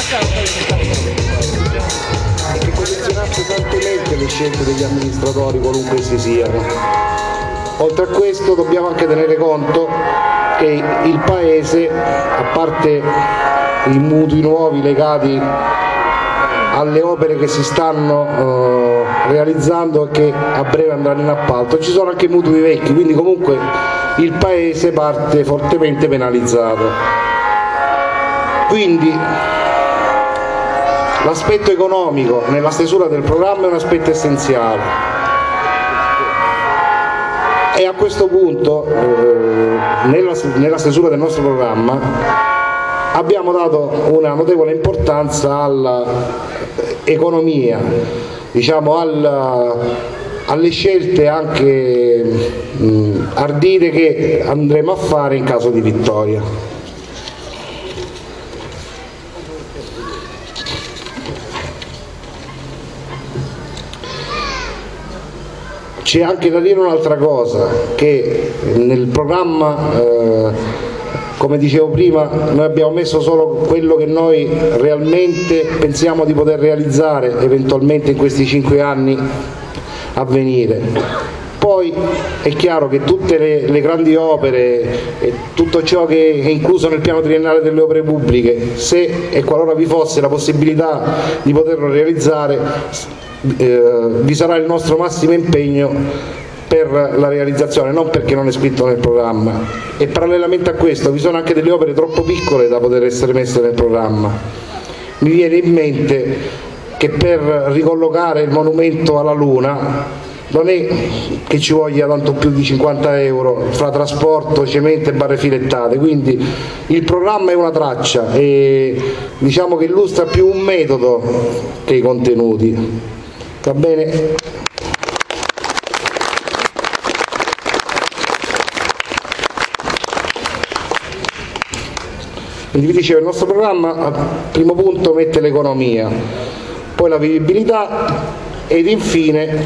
che condizionasse fortemente le scelte degli amministratori, qualunque essi siano. Oltre a questo dobbiamo anche tenere conto che il Paese, a parte i mutui nuovi legati alle opere che si stanno realizzando e che a breve andranno in appalto, ci sono anche mutui vecchi, quindi comunque il Paese parte fortemente penalizzato. Quindi l'aspetto economico nella stesura del programma è un aspetto essenziale e a questo punto nella stesura del nostro programma abbiamo dato una notevole importanza all'economia, diciamo alle scelte anche ardite che andremo a fare in caso di vittoria. C'è anche da dire un'altra cosa, che nel programma, come dicevo prima, noi abbiamo messo solo quello che noi realmente pensiamo di poter realizzare eventualmente in questi 5 anni a venire. Poi è chiaro che tutte le grandi opere e tutto ciò che è incluso nel piano triennale delle opere pubbliche, se e qualora vi fosse la possibilità di poterlo realizzare, vi sarà il nostro massimo impegno per la realizzazione, non perché non è scritto nel programma. E parallelamente a questo vi sono anche delle opere troppo piccole da poter essere messe nel programma. Mi viene in mente che per ricollocare il monumento alla Luna non è che ci voglia tanto più di 50 euro fra trasporto, cemento e barre filettate, quindi il programma è una traccia e diciamo che illustra più un metodo che i contenuti. Va bene? Quindi vi dicevo, il nostro programma al primo punto mette l'economia, poi la vivibilità ed infine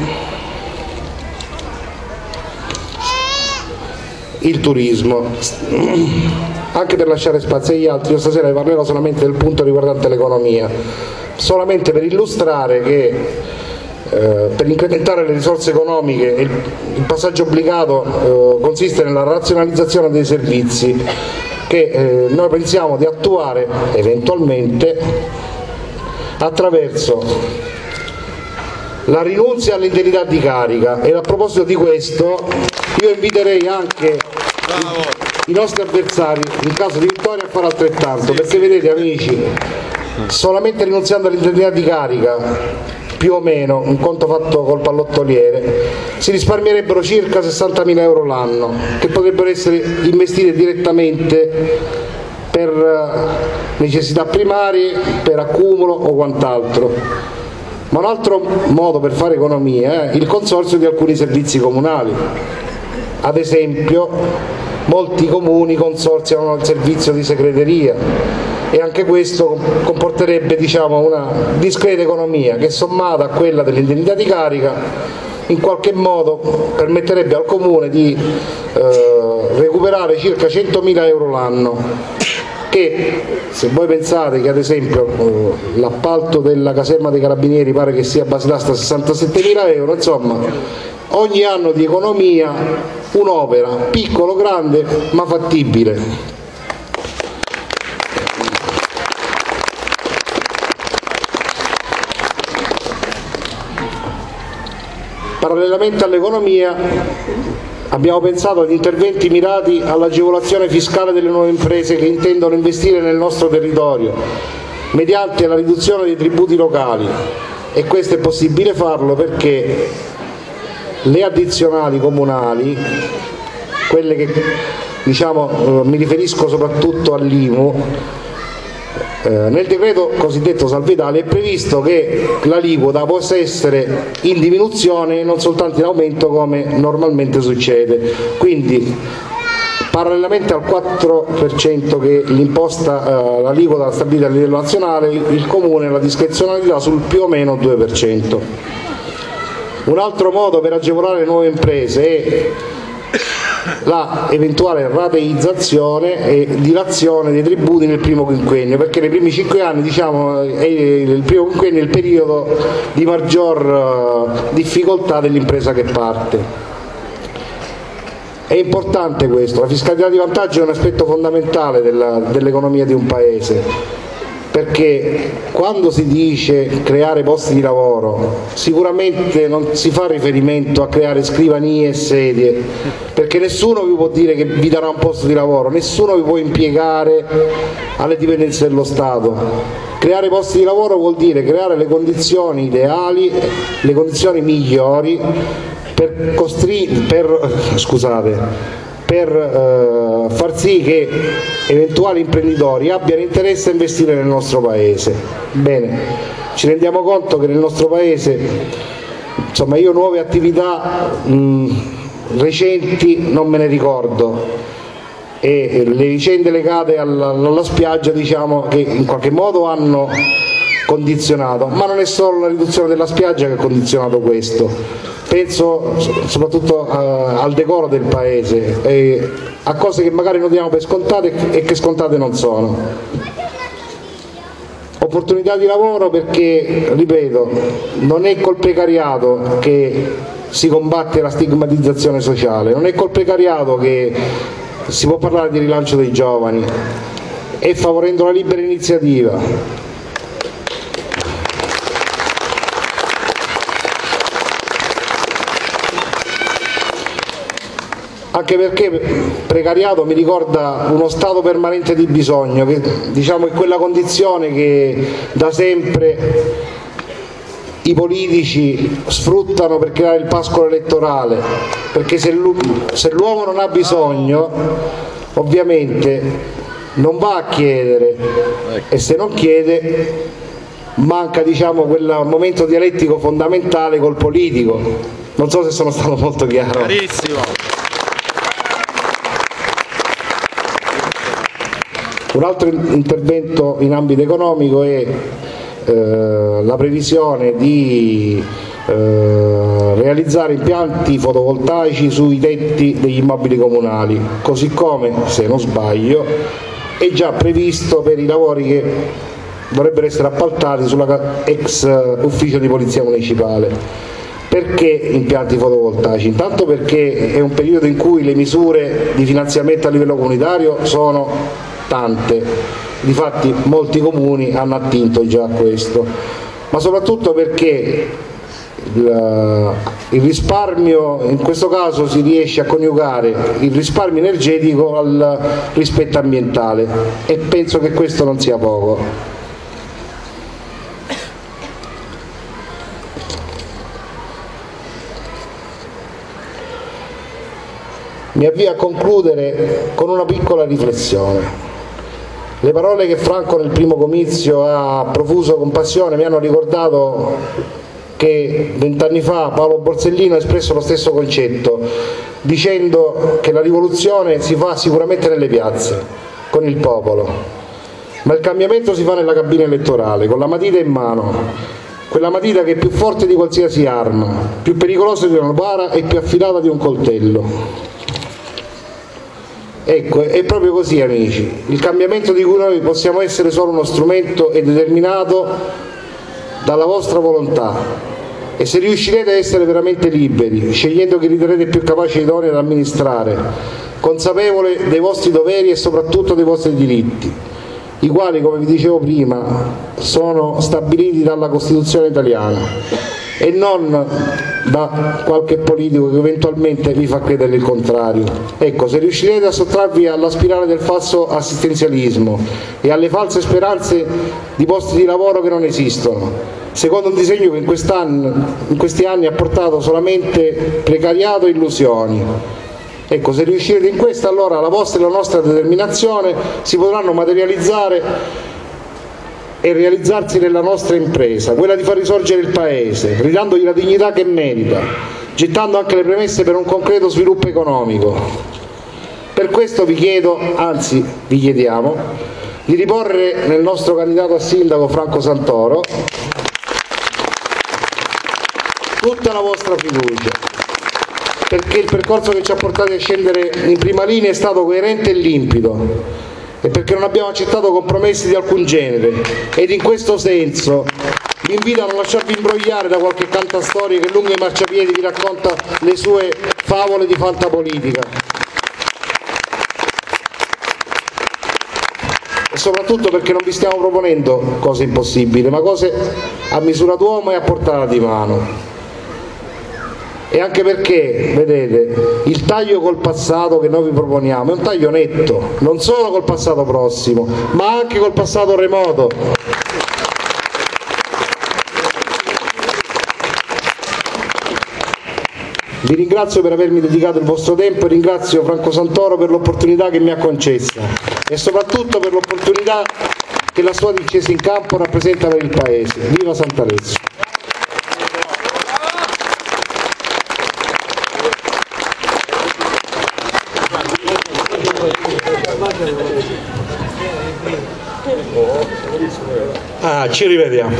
il turismo. Anche per lasciare spazio agli altri, io stasera vi parlerò solamente del punto riguardante l'economia, solamente per illustrare che per incrementare le risorse economiche il passaggio obbligato consiste nella razionalizzazione dei servizi che noi pensiamo di attuare eventualmente attraverso la rinunzia all'indennità di carica, e a proposito di questo io inviterei anche i nostri avversari in caso di vittoria a fare altrettanto, perché vedete amici, solamente rinunziando all'indennità di carica, più o meno, un conto fatto col pallottoliere, si risparmierebbero circa 60.000 euro l'anno che potrebbero essere investiti direttamente per necessità primarie, per accumulo o quant'altro. Ma un altro modo per fare economia è il consorzio di alcuni servizi comunali. Ad esempio molti comuni consorziano il servizio di segreteria e anche questo comporterebbe, diciamo, una discreta economia che, sommata a quella dell'indennità di carica, in qualche modo permetterebbe al comune di recuperare circa 100.000 euro l'anno, che se voi pensate che ad esempio l'appalto della caserma dei carabinieri pare che sia a base d'asta 67.000 euro, insomma ogni anno di economia, un'opera piccolo grande ma fattibile. Parallelamente all'economia abbiamo pensato ad interventi mirati all'agevolazione fiscale delle nuove imprese che intendono investire nel nostro territorio mediante la riduzione dei tributi locali, e questo è possibile farlo perché le addizionali comunali, quelle che diciamo mi riferisco soprattutto all'IMU, nel decreto cosiddetto Salva Italia è previsto che l'aliquota possa essere in diminuzione e non soltanto in aumento come normalmente succede, quindi parallelamente al 4% che l'imposta, l'aliquota stabilita a livello nazionale, il Comune ha la discrezionalità sul più o meno 2%. Un altro modo per agevolare le nuove imprese è la eventuale rateizzazione e dilazione dei tributi nel primo quinquennio, perché nei primi 5 anni, diciamo, il primo quinquennio è il periodo di maggior difficoltà dell'impresa che parte. È importante questo, la fiscalità di vantaggio è un aspetto fondamentale dell'economia di un paese, perché quando si dice creare posti di lavoro sicuramente non si fa riferimento a creare scrivanie e sedie, perché nessuno vi può dire che vi darà un posto di lavoro, nessuno vi può impiegare alle dipendenze dello Stato. Creare posti di lavoro vuol dire creare le condizioni ideali, le condizioni migliori per far sì che eventuali imprenditori abbiano interesse a investire nel nostro paese. Bene, ci rendiamo conto che nel nostro paese, insomma, io nuove attività recenti non me ne ricordo, e le vicende legate alla spiaggia, diciamo, che in qualche modo hanno condizionato, ma non è solo la riduzione della spiaggia che ha condizionato questo. Penso soprattutto al decoro del paese e a cose che magari noi diamo per scontate e che scontate non sono. Opportunità di lavoro, perché, ripeto, non è col precariato che si combatte la stigmatizzazione sociale, non è col precariato che si può parlare di rilancio dei giovani, è favorendo la libera iniziativa. Anche perché precariato mi ricorda uno stato permanente di bisogno, che, diciamo, è quella condizione che da sempre i politici sfruttano per creare il pascolo elettorale, perché se l'uomo non ha bisogno, ovviamente non va a chiedere, e se non chiede manca, diciamo, quel momento dialettico fondamentale col politico. Non so se sono stato molto chiaro. Chiarissimo. Un altro intervento in ambito economico è la previsione di realizzare impianti fotovoltaici sui tetti degli immobili comunali, così come, se non sbaglio, è già previsto per i lavori che dovrebbero essere appaltati sulla ex ufficio di polizia municipale. Perché impianti fotovoltaici? Intanto perché è un periodo in cui le misure di finanziamento a livello comunitario sono tante, difatti molti comuni hanno attinto già a questo, ma soprattutto perché il risparmio, in questo caso si riesce a coniugare il risparmio energetico al rispetto ambientale, e penso che questo non sia poco. Mi avvio a concludere con una piccola riflessione. Le parole che Franco nel primo comizio ha profuso con passione mi hanno ricordato che 20 anni fa Paolo Borsellino ha espresso lo stesso concetto, dicendo che la rivoluzione si fa sicuramente nelle piazze, con il popolo, ma il cambiamento si fa nella cabina elettorale, con la matita in mano, quella matita che è più forte di qualsiasi arma, più pericolosa di una bara e più affilata di un coltello. Ecco, è proprio così, amici. Il cambiamento di cui noi possiamo essere solo uno strumento è determinato dalla vostra volontà, e se riuscirete a essere veramente liberi, scegliendo chi riterrete più capace e idoneo ad amministrare, consapevole dei vostri doveri e soprattutto dei vostri diritti, i quali, come vi dicevo prima, sono stabiliti dalla Costituzione italiana e non da qualche politico che eventualmente vi fa credere il contrario. Ecco, se riuscirete a sottrarvi alla spirale del falso assistenzialismo e alle false speranze di posti di lavoro che non esistono, secondo un disegno che in questi anni ha portato solamente precariato e illusioni, ecco, se riuscirete in questo, allora la vostra e la nostra determinazione si potranno materializzare e realizzarsi nella nostra impresa, quella di far risorgere il Paese, ridandogli la dignità che merita, gettando anche le premesse per un concreto sviluppo economico. Per questo vi chiedo, anzi vi chiediamo, di riporre nel nostro candidato a sindaco Franco Santoro tutta la vostra fiducia. perché il percorso che ci ha portati a scendere in prima linea è stato coerente e limpido, e perché non abbiamo accettato compromessi di alcun genere, ed in questo senso vi invito a non lasciarvi imbrogliare da qualche cantastorie che lungo i marciapiedi vi racconta le sue favole di fantapolitica, e soprattutto perché non vi stiamo proponendo cose impossibili, ma cose a misura d'uomo e a portata di mano. E anche perché, vedete, il taglio col passato che noi vi proponiamo è un taglio netto, non solo col passato prossimo, ma anche col passato remoto. Vi ringrazio per avermi dedicato il vostro tempo e ringrazio Franco Santoro per l'opportunità che mi ha concessa e soprattutto per l'opportunità che la sua discesa in campo rappresenta per il Paese. Viva Sant'Alessio! Ci rivediamo.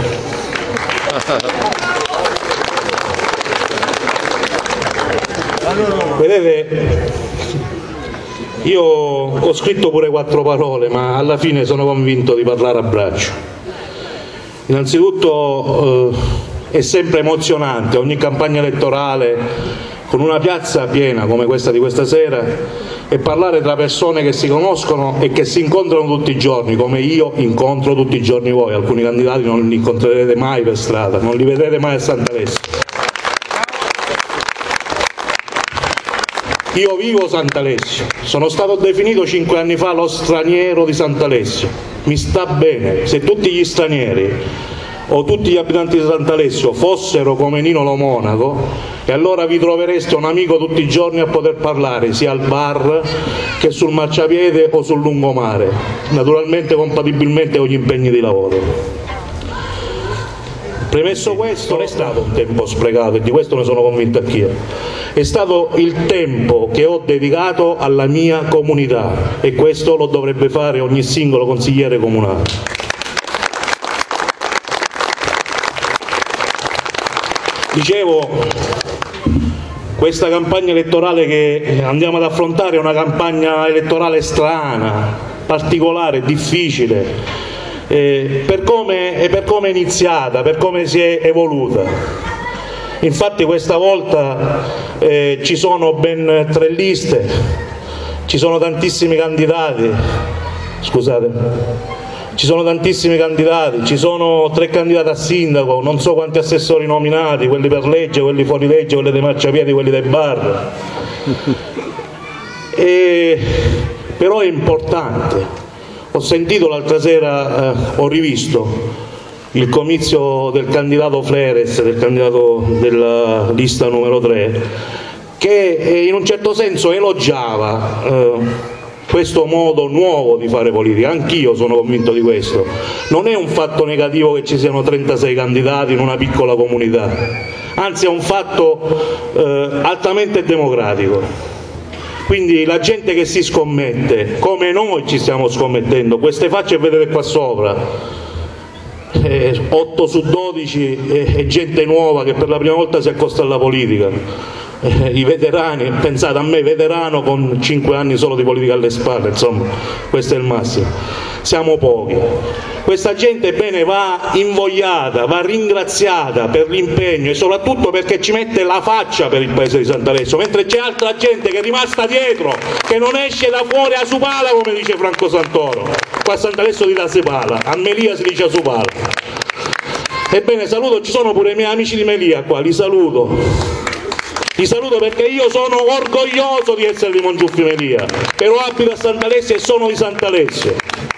Vedete, io ho scritto pure 4 parole, ma alla fine sono convinto di parlare a braccio. Innanzitutto è sempre emozionante ogni campagna elettorale con una piazza piena come questa di questa sera e parlare tra persone che si conoscono e che si incontrano tutti i giorni, come io incontro tutti i giorni voi. Alcuni candidati non li incontrerete mai per strada, non li vedrete mai a Sant'Alessio. Io vivo Sant'Alessio, sono stato definito 5 anni fa lo straniero di Sant'Alessio, mi sta bene. Se tutti gli stranieri o tutti gli abitanti di Sant'Alessio fossero come Nino Lo Monaco, e allora vi trovereste un amico tutti i giorni a poter parlare, sia al bar che sul marciapiede o sul lungomare, naturalmente compatibilmente con gli impegni di lavoro. Premesso questo, non è stato un tempo sprecato, e di questo ne sono convinto anch'io. È stato il tempo che ho dedicato alla mia comunità, e questo lo dovrebbe fare ogni singolo consigliere comunale. Dicevo, questa campagna elettorale che andiamo ad affrontare è una campagna elettorale strana, particolare, difficile, per come è iniziata, per come si è evoluta. Infatti questa volta ci sono ben 3 liste, ci sono tantissimi candidati, ci sono 3 candidati a sindaco, non so quanti assessori nominati, quelli per legge, quelli fuori legge, quelli dei marciapiedi, quelli dei bar. Però è importante. Ho sentito l'altra sera, ho rivisto il comizio del candidato Fleres, del candidato della lista numero 3, che in un certo senso elogiava questo modo nuovo di fare politica. Anch'io sono convinto di questo. Non è un fatto negativo che ci siano 36 candidati in una piccola comunità, anzi è un fatto altamente democratico. Quindi la gente che si scommette, come noi ci stiamo scommettendo, queste facce che vedete qua sopra, 8 su 12 è gente nuova che per la prima volta si accosta alla politica. I veterani, pensate a me, veterano con 5 anni solo di politica alle spalle, insomma, questo è il massimo. Siamo pochi. Questa gente bene va invogliata, va ringraziata per l'impegno e soprattutto perché ci mette la faccia per il paese di Sant'Alessio, mentre c'è altra gente che è rimasta dietro, che non esce da fuori a Supala, come dice Franco Santoro. Qua a Sant'Alessio si dà Supala, a Melia si dice Supala. Ebbene, saluto, ci sono pure i miei amici di Melia qua, li saluto. Li saluto perché io sono orgoglioso di essere di Mongiuffi Melia, però abito a Sant'Alessio e sono di Sant'Alessio.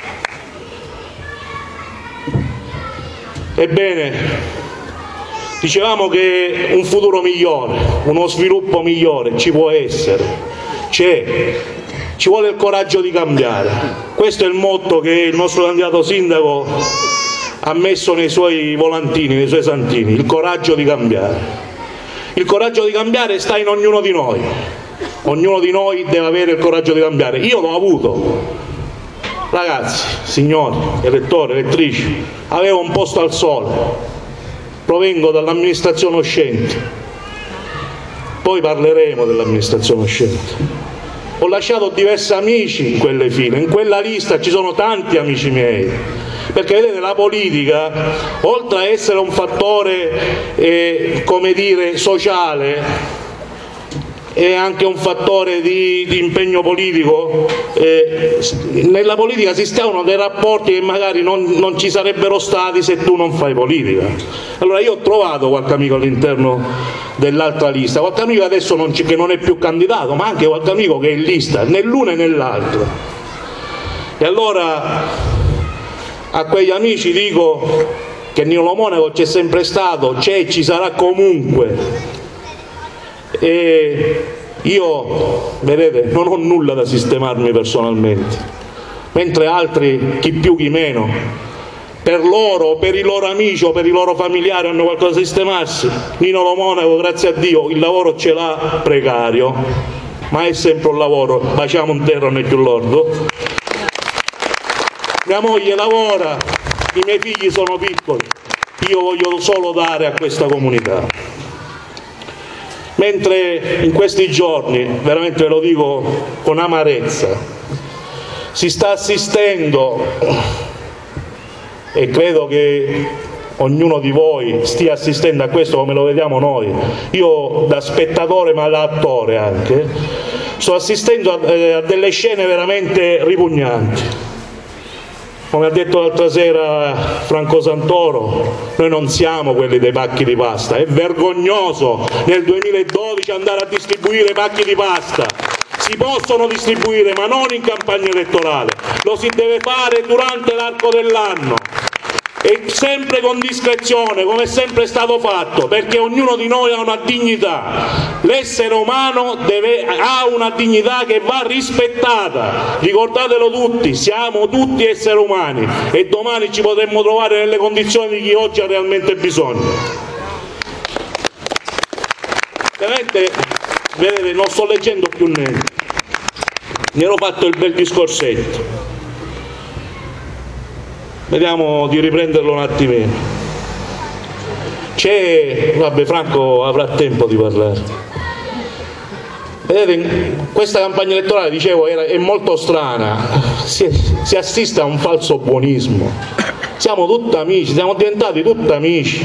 Ebbene, dicevamo che un futuro migliore, uno sviluppo migliore ci può essere, c'è, ci vuole il coraggio di cambiare. Questo è il motto che il nostro candidato sindaco ha messo nei suoi volantini, nei suoi santini, il coraggio di cambiare. Il coraggio di cambiare sta in ognuno di noi deve avere il coraggio di cambiare. Io l'ho avuto, ragazzi, signori, elettori, elettrici, avevo un posto al sole, provengo dall'amministrazione uscente, poi parleremo dell'amministrazione uscente. Ho lasciato diversi amici in quelle file, in quella lista ci sono tanti amici miei, perché vedete, la politica, oltre a essere un fattore come dire sociale, è anche un fattore di impegno politico. Nella politica si instaurano dei rapporti che magari non ci sarebbero stati se tu non fai politica. Allora io ho trovato qualche amico all'interno dell'altra lista, qualche amico adesso che non è più candidato, ma anche qualche amico che è in lista, né l'uno né l'altro. E allora a quegli amici dico che Nino Monaco c'è sempre stato, c'è e ci sarà comunque. E io, vedete, non ho nulla da sistemarmi personalmente, mentre altri, chi più chi meno, per loro, per i loro amici o per i loro familiari hanno qualcosa da sistemarsi. Nino Monaco, grazie a Dio, il lavoro ce l'ha, precario, ma è sempre un lavoro, baciamo un terra né più lordo. Mia moglie lavora, i miei figli sono piccoli, io voglio solo dare a questa comunità. Mentre in questi giorni, veramente ve lo dico con amarezza, si sta assistendo, e credo che ognuno di voi stia assistendo a questo come lo vediamo noi, io da spettatore ma da attore anche, sto assistendo a delle scene veramente ripugnanti. Come ha detto l'altra sera Franco Santoro, noi non siamo quelli dei pacchi di pasta, è vergognoso nel 2012 andare a distribuire pacchi di pasta. Si possono distribuire ma non in campagna elettorale, lo si deve fare durante l'arco dell'anno e sempre con discrezione, come è sempre stato fatto, perché ognuno di noi ha una dignità, l'essere umano ha una dignità che va rispettata, ricordatelo tutti, siamo tutti esseri umani e domani ci potremmo trovare nelle condizioni di chi oggi ha realmente bisogno. Veramente, vedete, non sto leggendo più niente, mi ero fatto il bel discorsetto. Vediamo di riprenderlo un attimino. Vabbè, Franco avrà tempo di parlare. Vedete, questa campagna elettorale, dicevo, è molto strana, si assiste a un falso buonismo. Siamo tutti amici, siamo diventati tutti amici.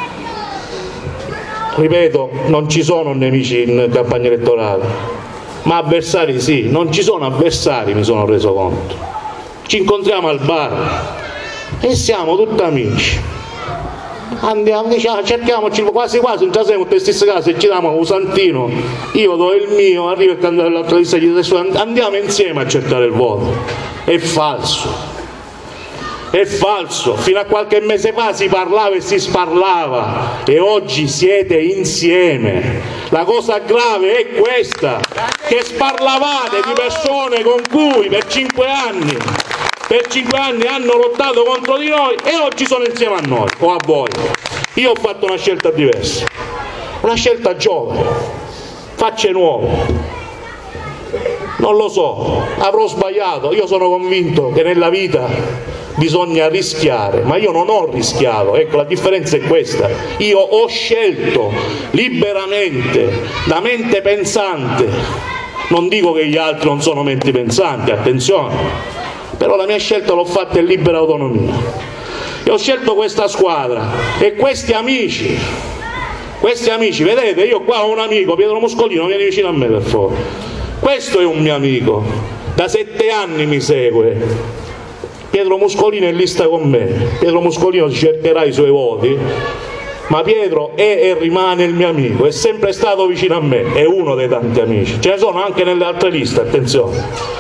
Ripeto, non ci sono nemici in campagna elettorale, ma avversari sì, non ci sono avversari, mi sono reso conto. Ci incontriamo al bar e siamo tutti amici, andiamo, diciamo, cerchiamoci quasi quasi, entriamo in queste stesse case e ci diamo un santino, io do il mio, arriva il candidato dell'altra lista e gli dice andiamo insieme a cercare il voto. È falso, è falso, fino a qualche mese fa si parlava e si sparlava e oggi siete insieme. La cosa grave è questa, che sparlavate di persone con cui per 5 anni hanno lottato contro di noi e oggi sono insieme a noi o a voi. Io ho fatto una scelta diversa, una scelta giovane, facce nuove. Non lo so, avrò sbagliato, io sono convinto che nella vita bisogna rischiare, ma io non ho rischiato, ecco, la differenza è questa. Io ho scelto liberamente, da mente pensante. Non dico che gli altri non sono menti pensanti, attenzione, però la mia scelta l'ho fatta in libera autonomia e ho scelto questa squadra e questi amici, vedete, io qua ho un amico, Pietro Muscolino, vieni vicino a me per favore, questo è un mio amico, da 7 anni mi segue, Pietro Muscolino è in lista con me, Pietro Muscolino cercherà i suoi voti, ma Pietro è e rimane il mio amico, è sempre stato vicino a me, è uno dei tanti amici, ce ne sono anche nelle altre liste, attenzione.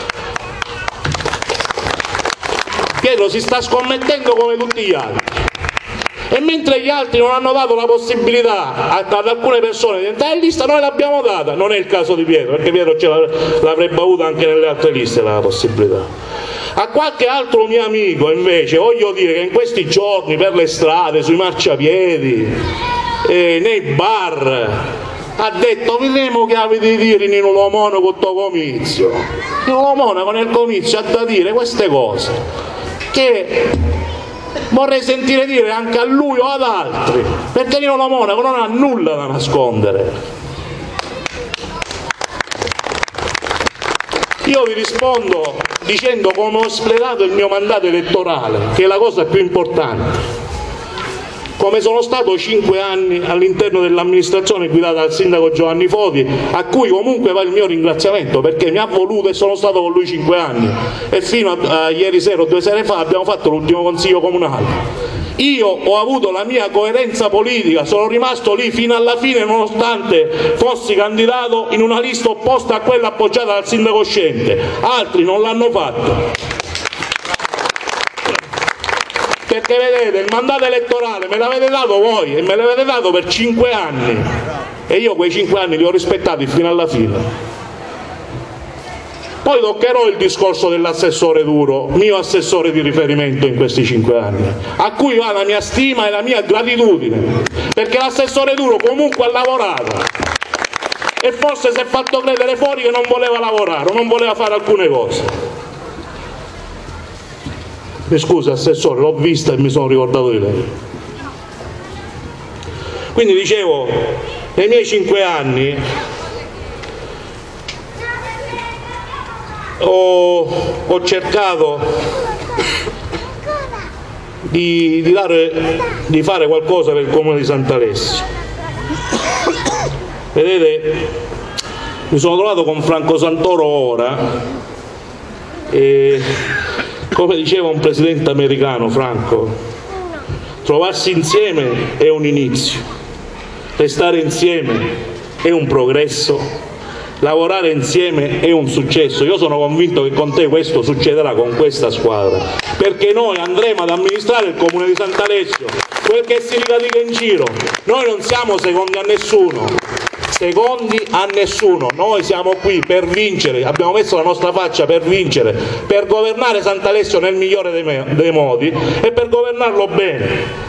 Pietro si sta scommettendo come tutti gli altri e mentre gli altri non hanno dato la possibilità ad alcune persone di entrare in lista, noi l'abbiamo data. Non è il caso di Pietro, perché Pietro l'avrebbe avuta anche nelle altre liste la possibilità. A qualche altro mio amico invece voglio dire che in questi giorni per le strade, sui marciapiedi, nei bar ha detto vedremo che avete di dire Nino Monaco con tuo comizio. Nino Monaco nel comizio ha da dire queste cose che vorrei sentire dire anche a lui o ad altri, perché Nino Monaco non ha nulla da nascondere. Io vi rispondo dicendo come ho espletato il mio mandato elettorale, che è la cosa più importante. Come sono stato 5 anni all'interno dell'amministrazione guidata dal sindaco Giovanni Foti, a cui comunque va il mio ringraziamento perché mi ha voluto e sono stato con lui 5 anni, e fino a ieri sera o 2 sere fa abbiamo fatto l'ultimo consiglio comunale. Io ho avuto la mia coerenza politica, sono rimasto lì fino alla fine nonostante fossi candidato in una lista opposta a quella appoggiata dal sindaco uscente, altri non l'hanno fatto. Perché vedete, il mandato elettorale me l'avete dato voi e me l'avete dato per 5 anni e io quei 5 anni li ho rispettati fino alla fine. Poi toccherò il discorso dell'assessore Duro, mio assessore di riferimento in questi 5 anni, a cui va la mia stima e la mia gratitudine, perché l'assessore Duro comunque ha lavorato e forse si è fatto credere fuori che non voleva lavorare o non voleva fare alcune cose. Mi scusi assessore, l'ho vista e mi sono ricordato di lei. Quindi dicevo, nei miei 5 anni ho cercato di fare qualcosa per il comune di Sant'Alessio. Vedete, mi sono trovato con Franco Santoro ora e, come diceva un presidente americano, Franco, trovarsi insieme è un inizio, restare insieme è un progresso, lavorare insieme è un successo. Io sono convinto che con te questo succederà, con questa squadra, perché noi andremo ad amministrare il comune di Sant'Alessio, quel che si ricadica in giro. Noi non siamo secondi a nessuno, noi siamo qui per vincere, abbiamo messo la nostra faccia per vincere, per governare Sant'Alessio nel migliore dei modi e per governarlo bene.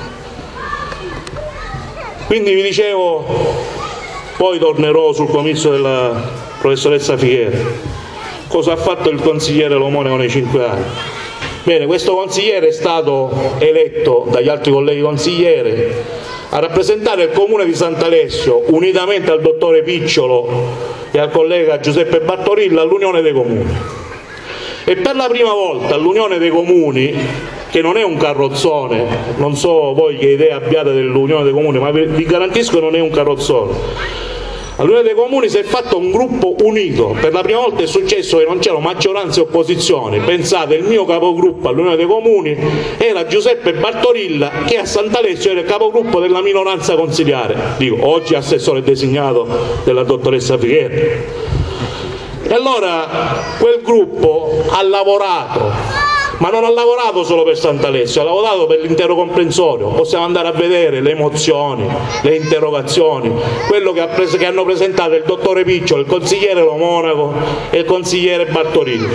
Quindi vi dicevo, poi tornerò sul comizio della professoressa Fighere. Cosa ha fatto il consigliere Lomonaco nei 5 anni? Bene, questo consigliere è stato eletto dagli altri colleghi consiglieri a rappresentare il comune di Sant'Alessio, unitamente al dottore Picciolo e al collega Giuseppe Bartorilla, all'Unione dei Comuni. E per la prima volta all'Unione dei Comuni, che non è un carrozzone, non so voi che idea abbiate dell'Unione dei Comuni, ma vi garantisco che non è un carrozzone. All'Unione dei Comuni si è fatto un gruppo unito, per la prima volta è successo che non c'erano maggioranze e opposizioni. Pensate, il mio capogruppo all'Unione dei Comuni era Giuseppe Bartorilla, che a Sant'Alessio era il capogruppo della minoranza consiliare, dico, oggi assessore designato della dottoressa Fighere. E allora quel gruppo ha lavorato, ma non ha lavorato solo per Sant'Alessio, ha lavorato per l'intero comprensorio. Possiamo andare a vedere le mozioni, le interrogazioni, quello che hanno presentato il dottore Picciolo, il consigliere Lomonaco e il consigliere Bartorilla.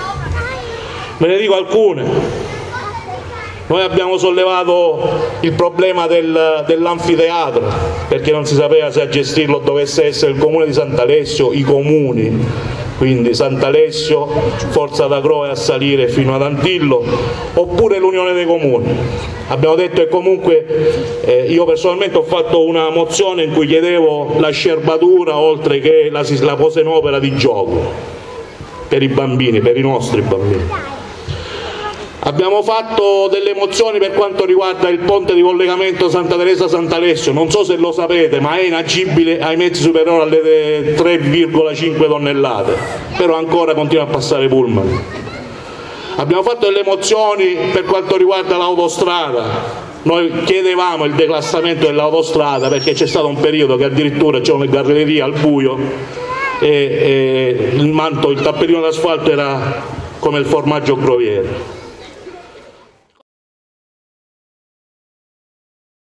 Ve ne dico alcune. Noi abbiamo sollevato il problema dell'anfiteatro, perché non si sapeva se a gestirlo dovesse essere il comune di Sant'Alessio, i comuni, quindi Sant'Alessio, Forza d'Agro e a salire fino ad Antillo, oppure l'Unione dei Comuni. Abbiamo detto che comunque io personalmente ho fatto una mozione in cui chiedevo la scerbatura oltre che la posa in opera di gioco per i bambini, per i nostri bambini. Abbiamo fatto delle mozioni per quanto riguarda il ponte di collegamento Santa Teresa-Sant'Alessio, non so se lo sapete, ma è inagibile ai mezzi superiori alle 3,5 tonnellate, però ancora continua a passare pullman. Abbiamo fatto delle mozioni per quanto riguarda l'autostrada, noi chiedevamo il declassamento dell'autostrada perché c'è stato un periodo che addirittura c'erano le gallerie al buio e il tappetino d'asfalto era come il formaggio groviere.